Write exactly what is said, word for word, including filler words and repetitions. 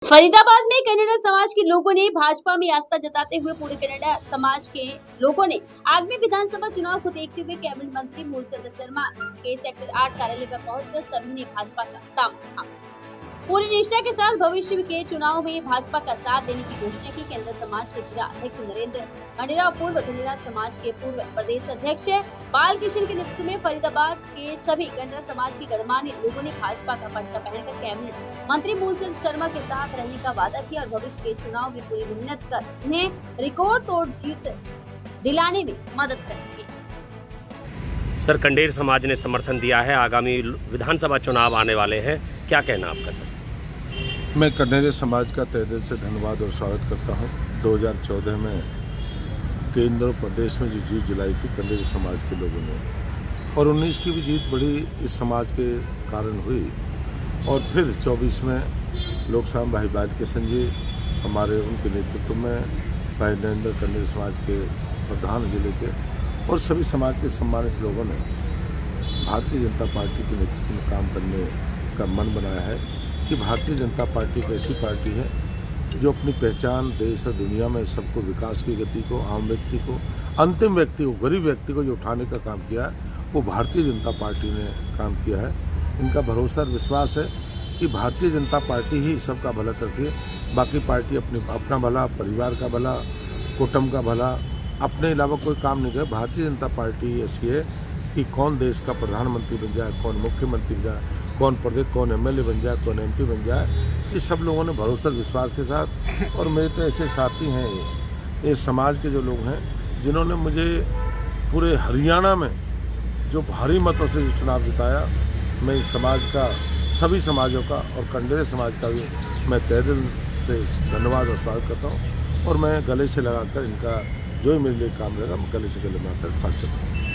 फरीदाबाद में कन्नड़ समाज के लोगों ने भाजपा में आस्था जताते हुए पूरे कन्नड़ समाज के लोगों ने आगामी विधानसभा चुनाव को देखते हुए कैबिनेट मंत्री मूलचंद शर्मा के सेक्टर आठ कार्यालय पर पहुंचकर सभी ने भाजपा का दामन थामा। पूरी निष्ठा के साथ भविष्य के चुनाव में भाजपा का साथ देने की घोषणा की। केंद्र समाज के जिला अध्यक्ष नरेंद्र मंडेरा और पूर्व कन्नड़ समाज के पूर्व प्रदेश अध्यक्ष बाल किशन के नेतृत्व में फरीदाबाद के सभी कन्नड़ समाज के गणमान्य लोगों ने भाजपा का पट्टा पहनकर कैबिनेट मंत्री मूलचंद शर्मा के साथ रहने का वादा किया और भविष्य के चुनाव में पूरी मेहनत कर उन्हें रिकॉर्ड तोड़ जीत दिलाने में मदद करेंगे। सर, कंडेर समाज ने समर्थन दिया है, आगामी विधानसभा चुनाव आने वाले हैं, क्या कहना आपका सर? मैं कन्नड़ समाज का तहे दिल से धन्यवाद और स्वागत करता हूं। दो हज़ार चौदह में केंद्र और प्रदेश में जो जीत दिलाई थी कन्नड़ समाज के लोगों ने, और उन्नीस की भी जीत बड़ी इस समाज के कारण हुई, और फिर चौबीस में लोकसभा भाई बाल किशन जी हमारे उनके नेतृत्व में भाई नरेंद्र कन्नड़ समाज के प्रधान जिले के और सभी समाज के सम्मानित लोगों ने भारतीय जनता पार्टी के नेतृत्व में काम करने का मन बनाया है कि भारतीय जनता पार्टी एक ऐसी पार्टी है जो अपनी पहचान देश और दुनिया में सबको विकास की गति को, आम व्यक्ति को, अंतिम व्यक्ति को, गरीब व्यक्ति को जो उठाने का काम किया है वो भारतीय जनता पार्टी ने काम किया है। इनका भरोसा और विश्वास है कि भारतीय जनता पार्टी ही सबका भला करती है। बाकी पार्टी अपनी अपना भला, परिवार का भला, कुटुंब का भला, अपने अलावा कोई काम नहीं करे। भारतीय जनता पार्टी ऐसी है कि कौन देश का प्रधानमंत्री बन जाए, कौन मुख्यमंत्री बन जाए, कौन प्रदेश कौन एमएलए बन जाए, कौन एमपी बन जाए, ये सब लोगों ने भरोसा विश्वास के साथ। और मेरे तो ऐसे साथी हैं ये, ये समाज के जो लोग हैं जिन्होंने मुझे पूरे हरियाणा में जो भारी मतों से चुनाव जिताया। मैं इस समाज का, सभी समाजों का और कन्नड़ समाज का भी मैं तहे दिल से धन्यवाद और स्वागत करता हूँ। और मैं गले से लगाकर इनका जो ही मेरे लिए काम रहेगा मैं गले से गले मिलाकर साथ चलता हूँ।